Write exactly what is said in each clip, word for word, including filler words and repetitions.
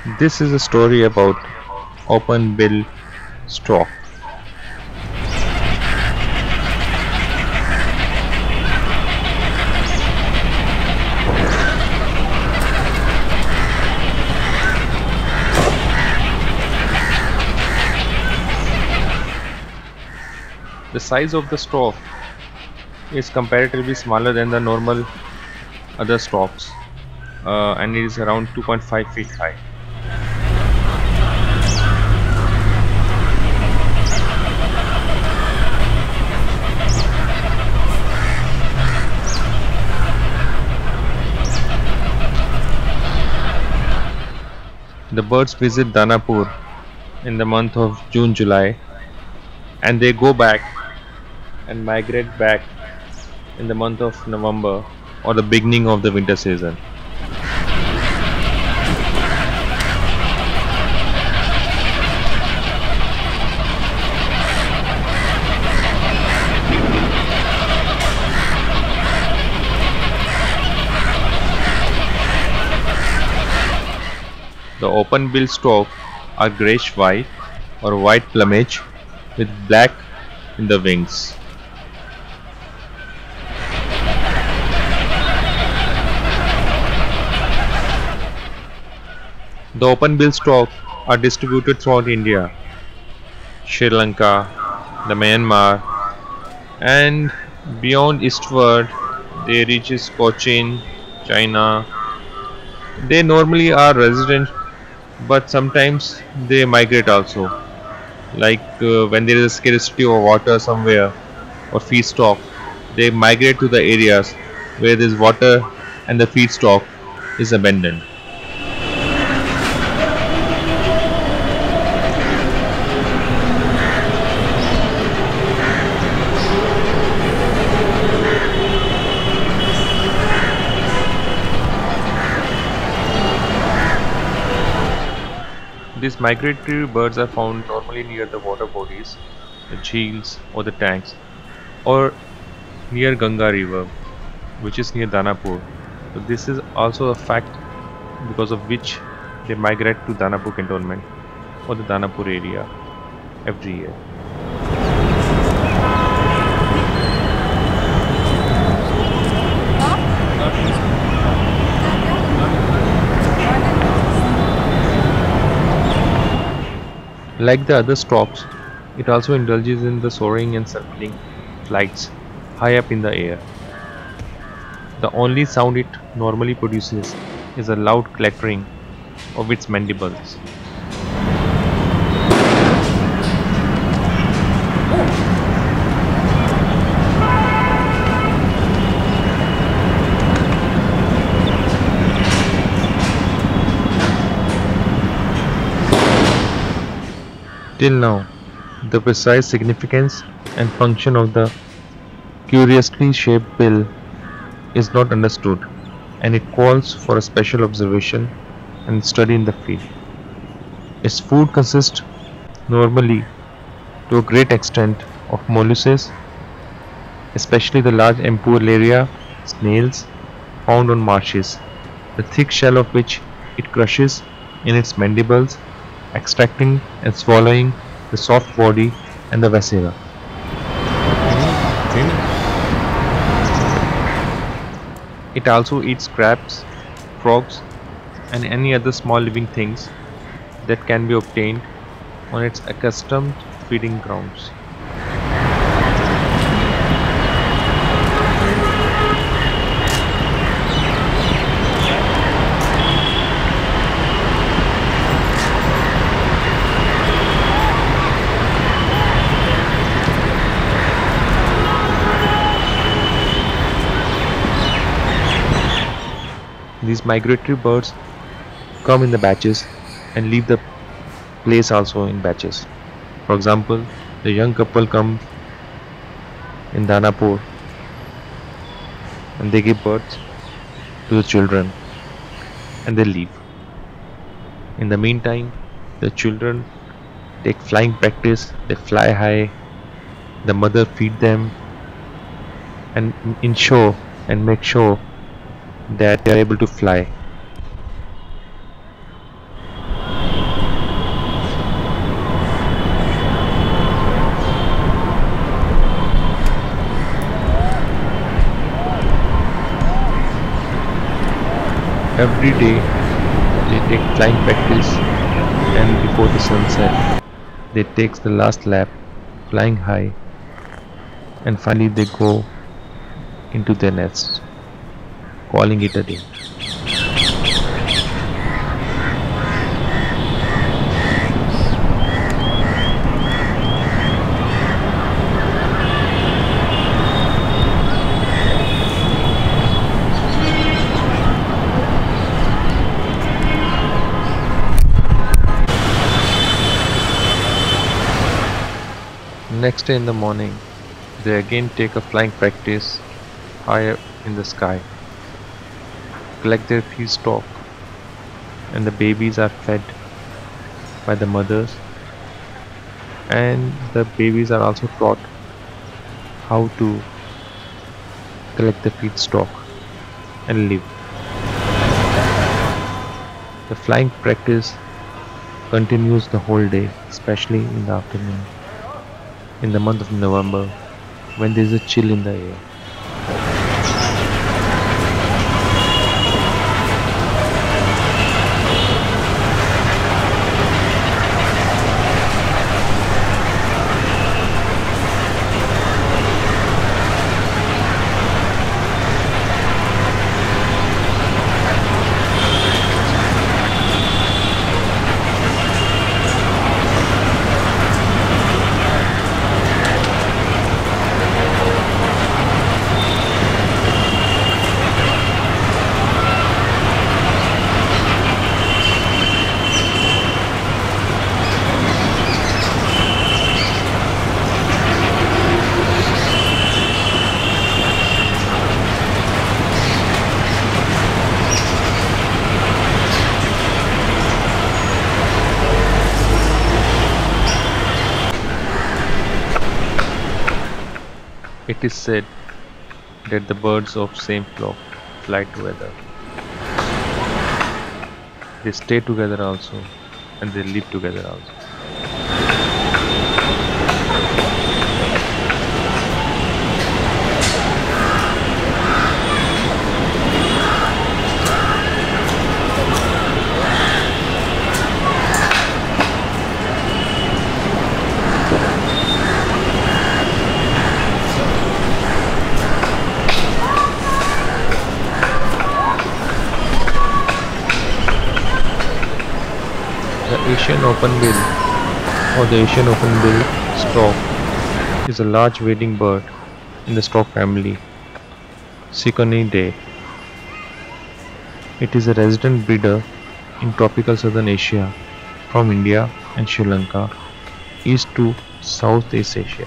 This is a story about open bill stork. The size of the stork is comparatively smaller than the normal other storks, uh, and it is around two point five feet high. The birds visit Danapur in the month of June July, and they go back and migrate back in the month of November or the beginning of the winter season. The open-bill stork are greyish-white or white plumage with black in the wings. The open-bill stork are distributed throughout India, Sri Lanka, the Myanmar, and beyond eastward they reach Cochin, China. They normally are resident, but sometimes they migrate also. Like uh, when there is a scarcity of water somewhere or feedstock, they migrate to the areas where there is water and the feedstock is abundant. These migratory birds are found normally near the water bodies, the jheels or the tanks, or near Ganga river, which is near Danapur. So this is also a fact because of which they migrate to Danapur cantonment or the Danapur area every year. Like the other storks, it also indulges in the soaring and circling flights high up in the air. The only sound it normally produces is a loud clattering of its mandibles. Till now, the precise significance and function of the curiously shaped bill is not understood, and it calls for a special observation and study in the field. Its food consists normally to a great extent of molluscs, especially the large Empuleria snails found on marshes, the thick shell of which it crushes in its mandibles, extracting and swallowing the soft body and the viscera. It also eats crabs, frogs, and any other small living things that can be obtained on its accustomed feeding grounds. These migratory birds come in the batches and leave the place also in batches. For example, the young couple come in Danapur and they give birth to the children and they leave. In the meantime, the children take flying practice, they fly high, the mother feed them and ensure and make sure that they are able to fly. Every day they take flying practice, and before the sunset they take the last lap flying high, and finally they go into their nests, calling it a day. Next day in the morning, they again take a flying practice higher in the sky, collect their feed stock, and the babies are fed by the mothers, and the babies are also taught how to collect the feed stock and live. The flying practice continues the whole day, especially in the afternoon, in the month of November, when there is a chill in the air. It is said that the birds of same flock fly together. They stay together also, and they live together also. The Asian openbill or the Asian openbill stork is a large wading bird in the stork family, Cichonidae. It is a resident breeder in tropical southern Asia from India and Sri Lanka east to Southeast Asia.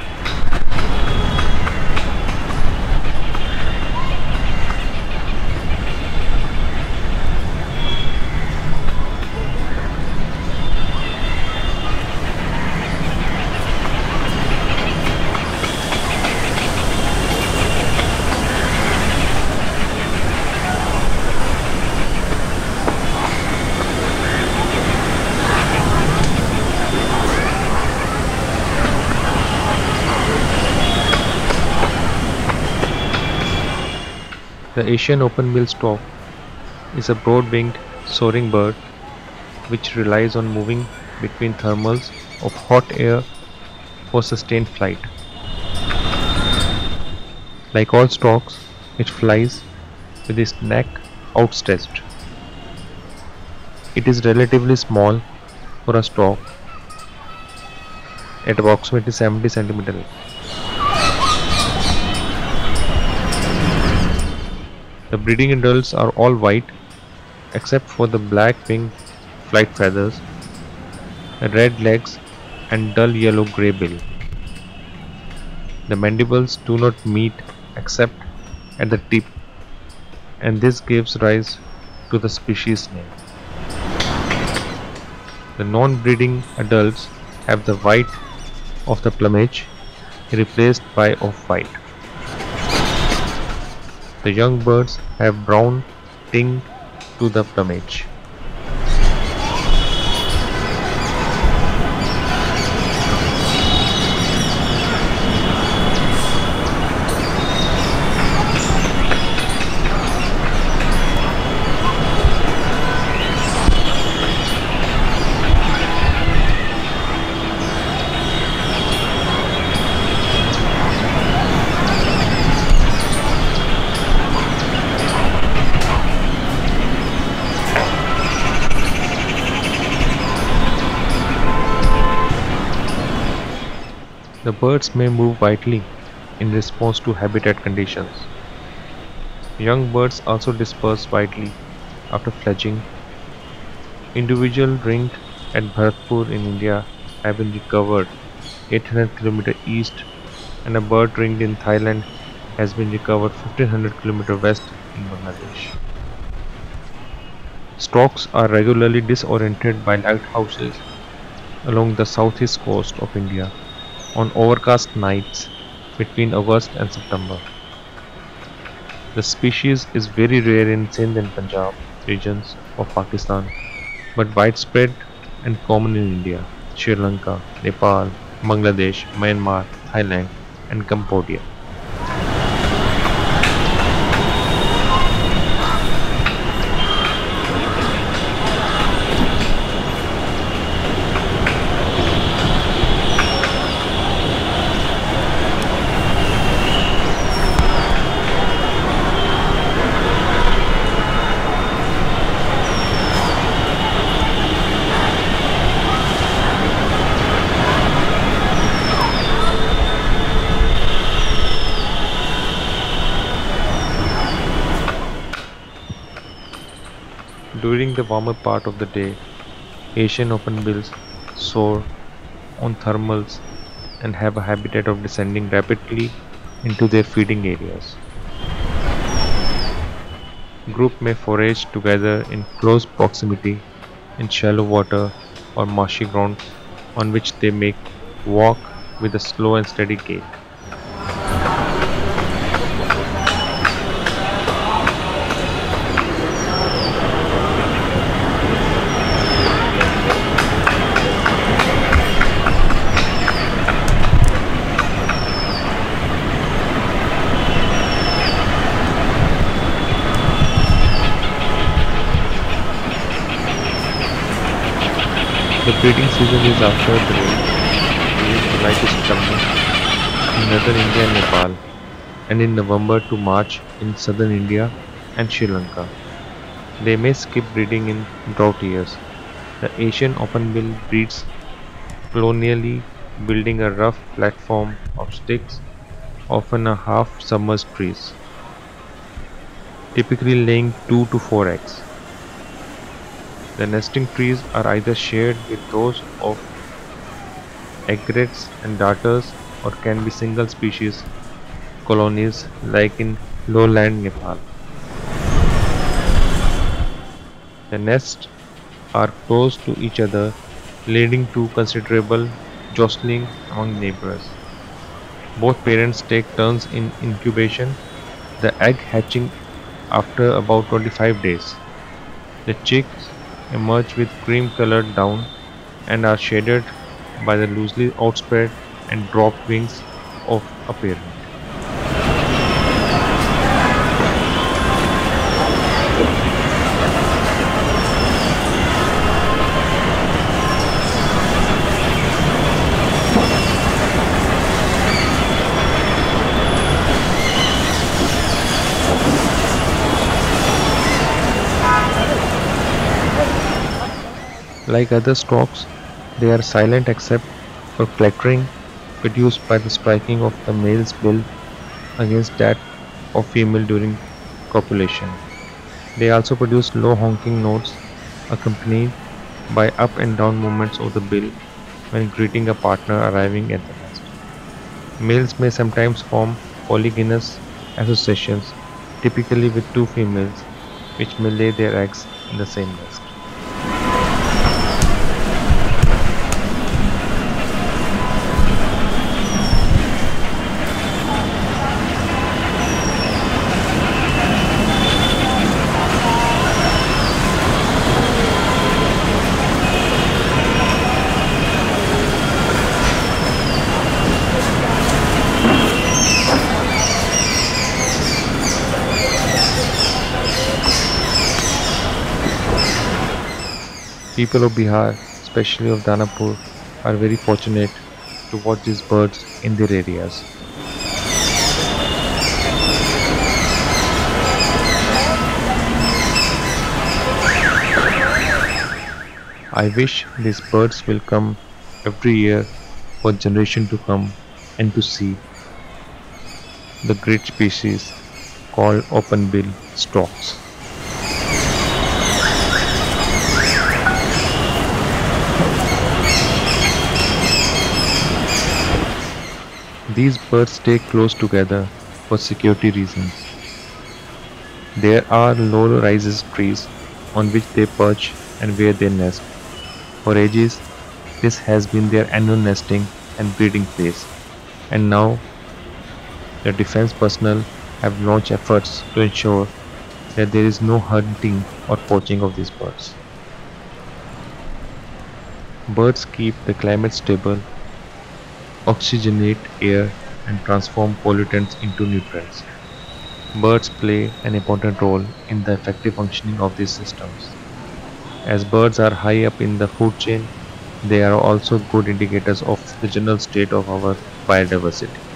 The Asian openbill stork is a broad-winged soaring bird which relies on moving between thermals of hot air for sustained flight. Like all storks, it flies with its neck outstretched. It is relatively small for a stork, at approximately seventy centimeters. The breeding adults are all white except for the black wing flight feathers, red legs and dull yellow-grey bill. The mandibles do not meet except at the tip, and this gives rise to the species name. The non-breeding adults have the white of the plumage replaced by off-white. The young birds have brown tinge to the plumage. The birds may move widely in response to habitat conditions. Young birds also disperse widely after fledging. Individual ringed at Bharatpur in India have been recovered eight hundred kilometers east, and a bird ringed in Thailand has been recovered fifteen hundred kilometers west in Bangladesh. Storks are regularly disoriented by lighthouses along the southeast coast of India on overcast nights between August and September. The species is very rare in Sindh and Punjab regions of Pakistan, but widespread and common in India, Sri Lanka, Nepal, Bangladesh, Myanmar, Thailand, and Cambodia. During the warmer part of the day, Asian openbills soar on thermals and have a habitat of descending rapidly into their feeding areas. Group may forage together in close proximity in shallow water or marshy ground on which they may walk with a slow and steady gait. The breeding season is after the rain, during July to September in northern India and Nepal, and in November to March in southern India and Sri Lanka. They may skip breeding in drought years. The Asian openbill breeds colonially, building a rough platform of sticks, often a half-submerged trees, typically laying two to four eggs. The nesting trees are either shared with those of egrets and darters or can be single species colonies like in lowland Nepal. The nests are close to each other, leading to considerable jostling among neighbors. Both parents take turns in incubation, the egg hatching after about twenty-five days. The chicks emerge with cream colored down and are shaded by the loosely outspread and dropped wings of a parent. Like other storks, they are silent except for clattering produced by the striking of the male's bill against that of female during copulation. They also produce low honking notes accompanied by up and down movements of the bill when greeting a partner arriving at the nest. Males may sometimes form polygynous associations, typically with two females, which may lay their eggs in the same nest. People of Bihar, especially of Danapur, are very fortunate to watch these birds in their areas. I wish these birds will come every year for generation to come and to sea, the great species called open-bill storks. These birds stay close together for security reasons. There are low-rises trees on which they perch and where they nest. For ages, this has been their annual nesting and breeding place, and now the defense personnel have launched efforts to ensure that there is no hunting or poaching of these birds. Birds keep the climate stable, oxygenate air, and transform pollutants into nutrients. Birds play an important role in the effective functioning of these systems. As birds are high up in the food chain, they are also good indicators of the general state of our biodiversity.